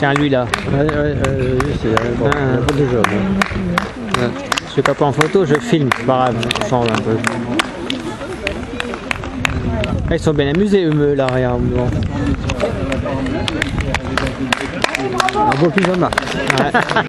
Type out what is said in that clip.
Tiens, lui là. Ouais, c'est bon, pas de jaune. Ouais. Je suis pas en photo, je filme, c'est pas grave, je change un peu. Ah, ils sont bien amusés, eux, là, regarde. Bon. Un beau pyjama. Ouais.